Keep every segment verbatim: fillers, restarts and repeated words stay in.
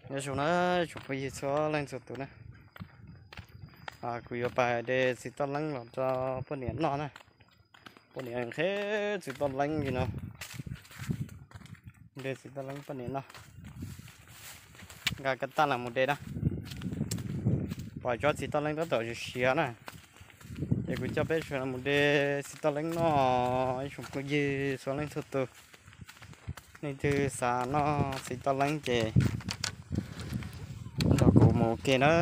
nhớ số nó chụp cái gì số lên số tụ nè à cứ yêu bài để xịt tao lăng làm cho phần nền nó nè phần nền thế xịt tao lăng gì nào để xịt tao lăng phần nền nó gà cái ta là một đề đó bỏ cho xịt tao lăng đó tổ xía nè để cứ cho bé là một đề xịt tao lăng nó chụp cái gì số lên số tụ nên từ xa nó xịt tao lăng chè đó cũng một cái nó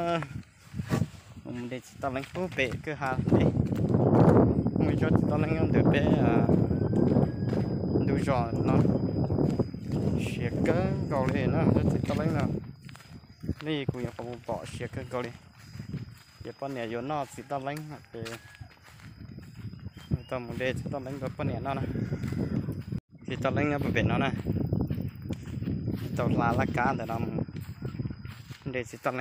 mình để tao lấy phố bể cứ hà đi mình cho tao lấy ăn được bé à đuôi giò nó xịt cái gạo lên nó cho tao lấy nào đây cũng có bỏ xịt cái gạo lên để con này vô nó xịt tao lấy để tao muốn để tao lấy cái con này nó nè thì tao lấy cái bể nó nè tao là lá cá để làm để xịt tao lấy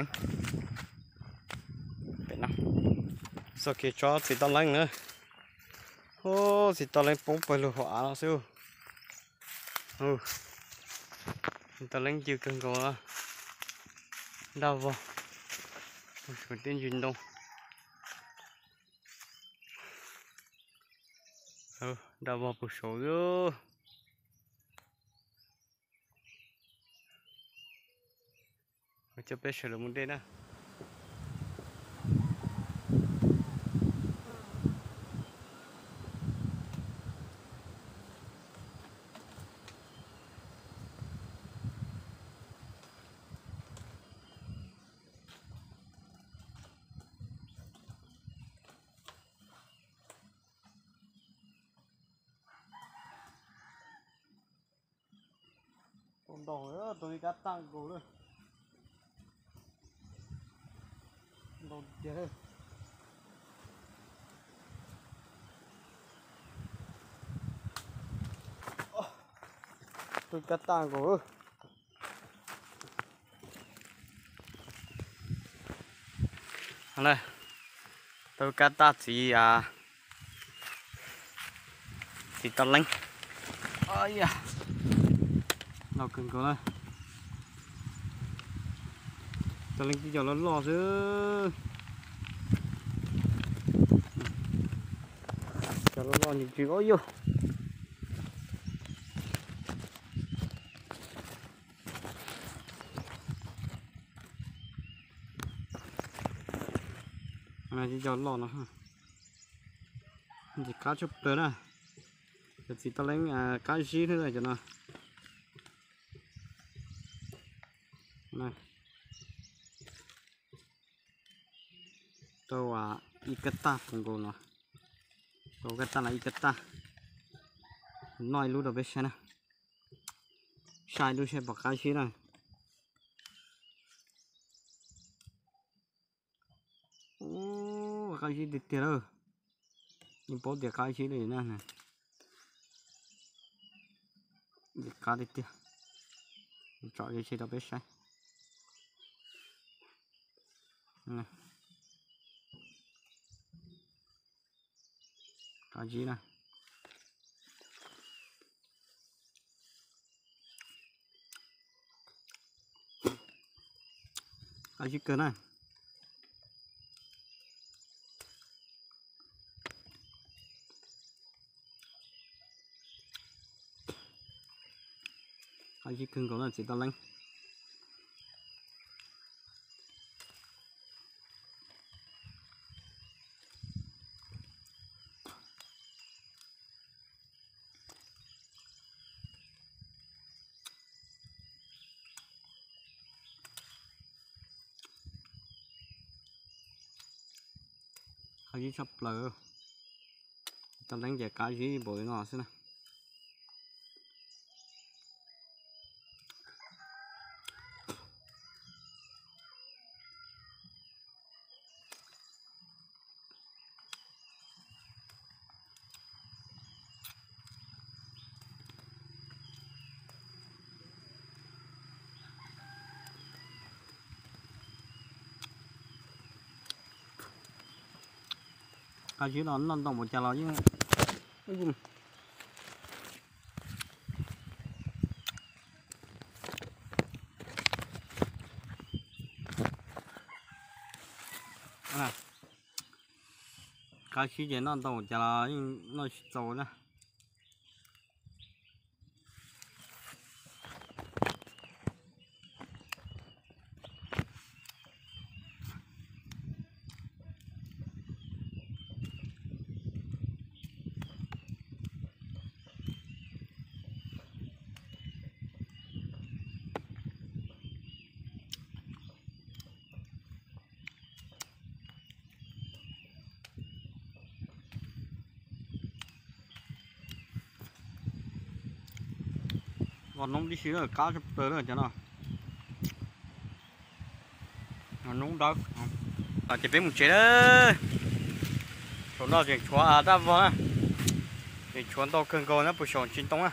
sau khi cho xịt tao lánh nữa, ô xịt tao lánh bông phải lùa hỏa nó siêu, ừ, xịt tao lánh chưa cần có đau vào, phải tên duyên đông, ừ, đau vào bụng sổ rồi, cho bé sửa được một đêm nè. Còn đổ nữa tôi cắt tăng cổ luôn đổ chết tôi cắt tăng cổ này tôi cắt ta chỉ à chỉ tao lánh ôi da nào cần có này tao lên cái giờ nó lò chứ cho nó lò những chuyện có vô này chỉ cho lò nó ha chỉ cá chụp tới nè chỉ tao lấy à, cá gì nữa rồi cho nó này tôi à ikata cũng có nó tôi cái ta là ikata nói luôn được biết xem nè sai luôn xem bạc cái gì này ô cái gì đi tiền rồi nhưng bố để cái gì này nè này để cá đi tiền chọn cái gì đó biết sai này cái gì nè cái gì cơ này cái gì cưng có là chỉ tao lanh cái gì sắp lờ tao đánh về cái gì bồi nó xem nào cái gì nó nó đồng một chả lo chứ cá khí gì nó tàu chả là nó sầu nè còn nóng đi xíu là cá sắp tới rồi chứ nào còn nóng đó à chỉ biết một chế đó chỗ nào thì chúa à ta vào thì chúa tao cần cầu nó bùi sòng chín tông á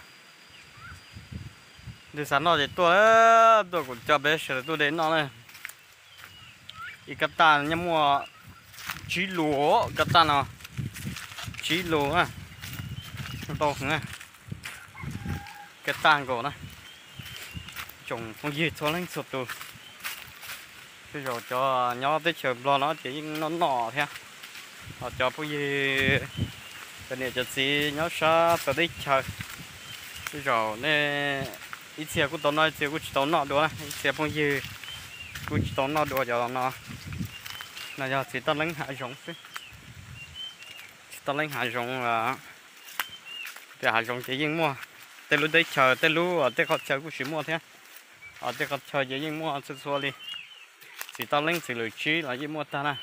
thì sáng nào thì tôi tôi cũng cho bé sửa tôi đến nó này thì cái tàn nhắm mua chỉ lúa cái tàn nào chỉ lúa à tao không à cái tàn của nó trồng không gì cho lên sụp từ bây giờ cho nhỏ tới chờ lo nó chỉ nó nọ theo họ cho cái gì cái này cho xí nhỏ sa tới đây chờ bây giờ nè ít xe của tao nói xe của tao nọ được ít xe phong gì của tao nọ được cho nó là giờ chỉ tao lấy hạ giống chứ tao lấy hạ giống là cái hạ giống chỉ riêng mua tới lúc đấy chờ tới lúc ở tới họ chờ của chỉ mua thế ở đây có chờ gì nhưng mua sẽ xua đi chỉ tao lên chỉ lười trí là gì mua ta nè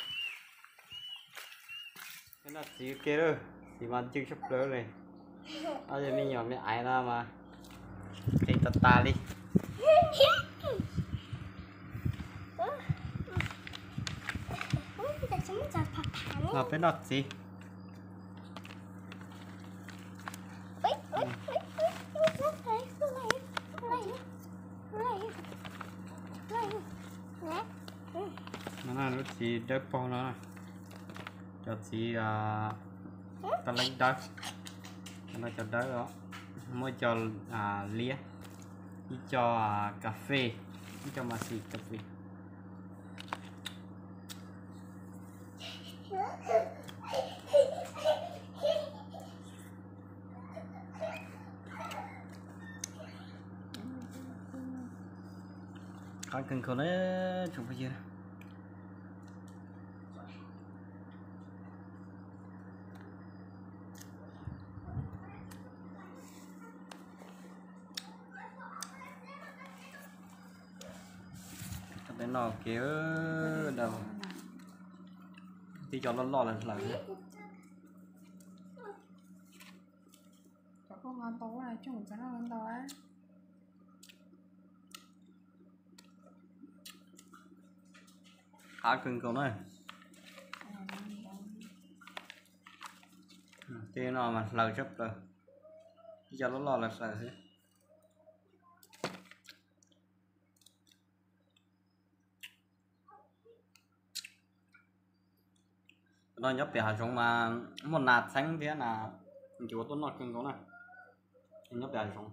cái là chỉ kia rồi chỉ mà chưa sắp tới này ở đây mình nhỏ mình ai ra mà cái ta ta đi là cái đó gì nó nó chỉ đớp po nó cho chỉ à ta lấy đất nó cho đất đó mới cho à lia đi cho à, cà phê đi cho mà xì cà phê con cần có đấy chụp cái gì đó bên nào kéo đầu thì cho nó lò lần lần có con ngon tố này chung cho nó ngon tố á há cưng cầu này thì nó mà lời chấp rồi cho nó lò lần lần thế nó nhấp để hạt giống mà một nạt xanh thế là chỉ có tốt nọt cưng cầu này nhấp để hạt giống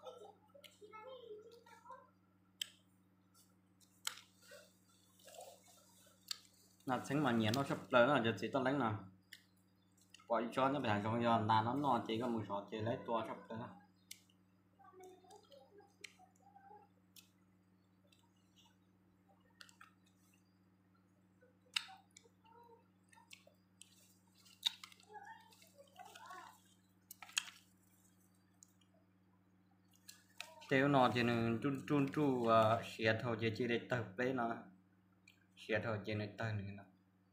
nạt xanh mà nhẹ nó sắp lớn là chỉ tao lấy nào quả cho nhấp để hạt giống giờ là nó nọ chỉ có một số chỉ lấy tua sắp lớn tiêu nó chỉ nên chun chun chu và xé thôi chỉ chỉ để tập đấy nó xé thôi chỉ để tập nữa nó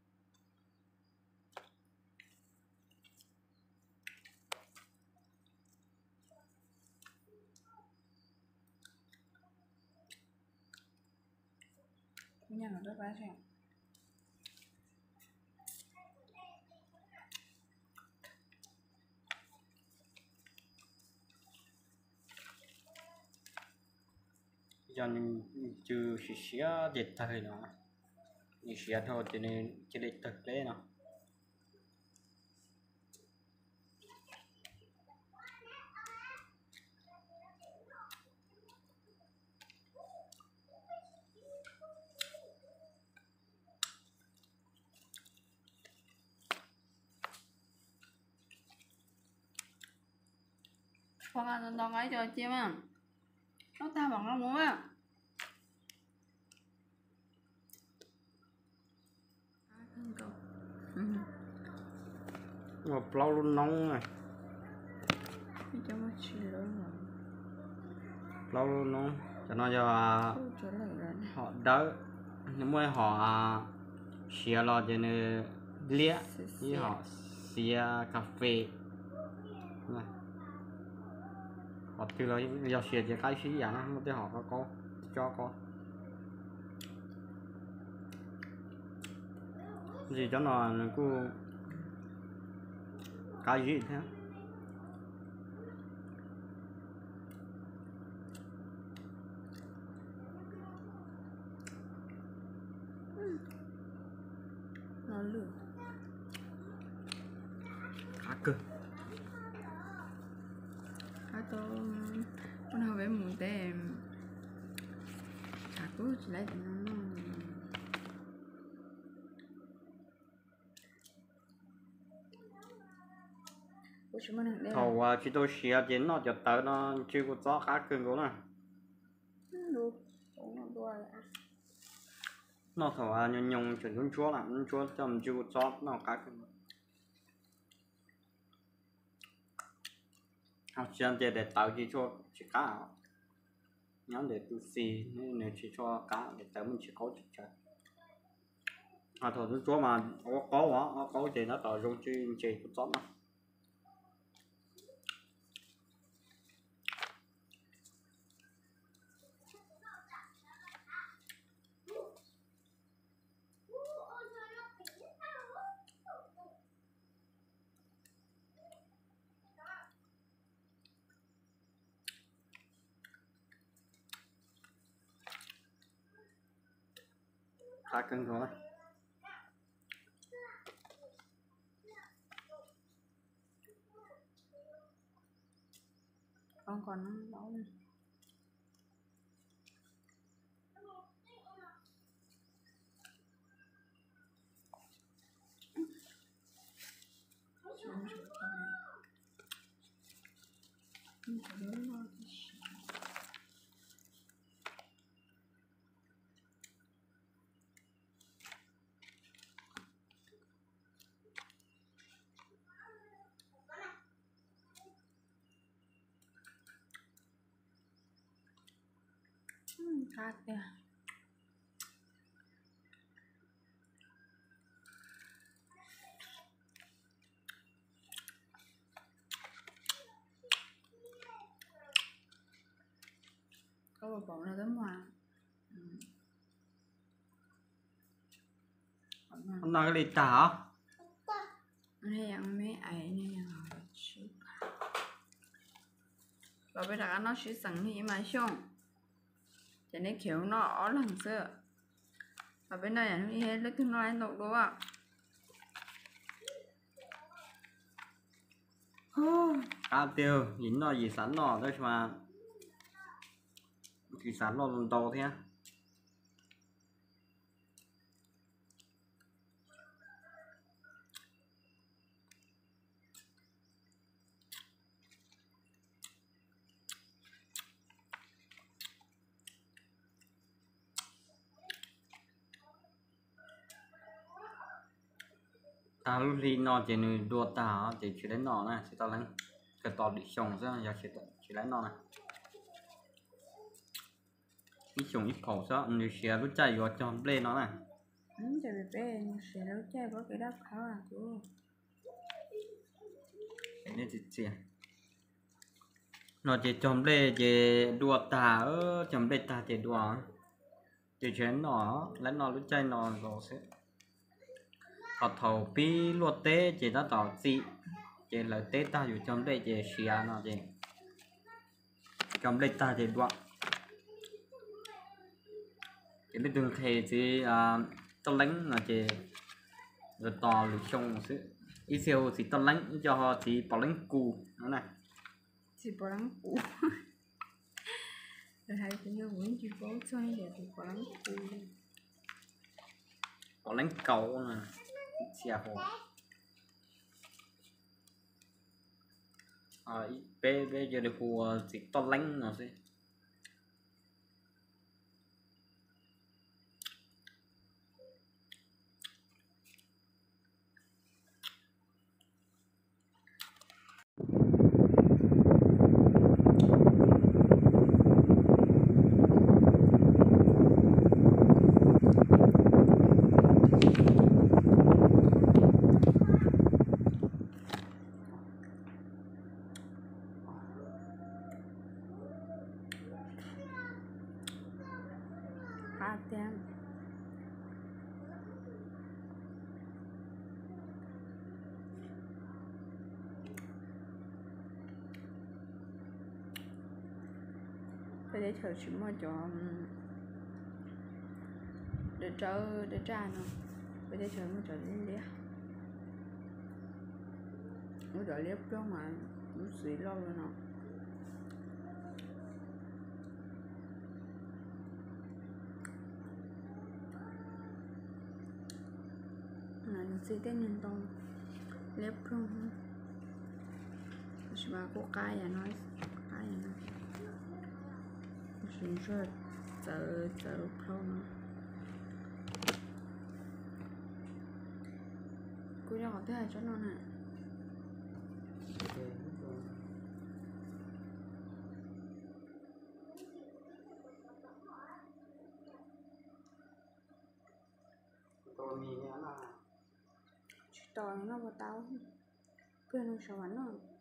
nhà nó rất bá xem cho nên chưa xé để thời nó như xé thôi cho nên chỉ để tập đấy nó Con ăn đòn ấy cho chim à. Nó ta bằng nó muốn á. Ngọc lâu luôn nóng này. Cho nó chỉ lớn rồi. Lâu luôn nóng. Cho nó cho Trở lại rồi. họ đỡ. Nếu mới họ xìa lo cho nên lia với họ xìa cà phê. Này. Họ từ lời giờ xìa cho cái xí dạng nó tới họ có có cho có. Gì cho nó cứ cái gì thế. Nó lửa. Cá cơ. Cá to con nào bé muốn té cá cứ chỉ lấy nó. Thầu à, chỉ tôi xìa trên nó cho tới nó chưa có gió cá cưng của nó. Nó thầu à nhung nhung chuyển xuống chúa là nó chúa cho mình chưa có gió nó cá cưng. Học xem để để tạo chỉ cho chỉ cá. Nhóm để tu xì nên nếu chỉ cho cá để tới mình chỉ có chỉ chơi. À thầu xuống chúa mà có có quá có thì nó tạo rung chỉ chỉ có gió mà. Cá cưng thôi. Con còn nó nấu này. Khác kìa. Có một bóng là tấm hòa. Ừ. Hôm nay cái ly trà hả? Này ăn mấy ấy này ăn chút. Và bây giờ nó sẽ sẵn thì mà xong. Cho nên kiểu nó ó lần xưa. Và bên này nó hết lấy thương nó ăn độc đúng không? Cá tiêu, nhìn nó gì sẵn nó thôi mà. Chỉ sẵn nó lần đầu thế. Ta lúc đi nó chỉ nuôi đua ta chỉ chỉ lấy nó này, chỉ tao lấy cái tao đi xong ra giờ chỉ chỉ lấy nó này. Ít xong ít khẩu sao, nếu xe lúc chạy vào cho lên nó này. Ừ, chạy về bên xe lúc chạy có cái đắp khá là chú. Cái này thì chỉ nó chỉ chồng lên chỉ đua ta ở chồng lên ta chỉ đua chỉ chuyển nó lấy nó lúc chạy nó rồi sẽ họ thầu pi luộc té chỉ nó tỏ gì chỉ là té taอยู่trong đây chỉ xìa nó chỉ trong đây ta chỉ đoạn chỉ biết đường thề chỉ à tao lánh là chỉ rồi tỏ được xong một sự ít siêu chỉ tao lánh cho họ chỉ bảo lánh cù nó này chỉ bảo lánh cù rồi hai cái như muốn chỉ bảo cho nên để chỉ bảo lánh cù bảo lánh cầu này xìa hồ à bé bé giờ được khu thì to lánh nào thế ba tem bây giờ thử chúng mà cho để trơ để trà nó bây giờ thử mà cho lên liếc mới cho liếc cho mà nó xí lâu rồi nó nó xí tên nhân tông liếc không mà có cái à nói cái à nói chúng rất sợ sợ không cô cho có thứ hai cho nó nè tôi mi nhá là tao nó vào tao cứ nó sợ nó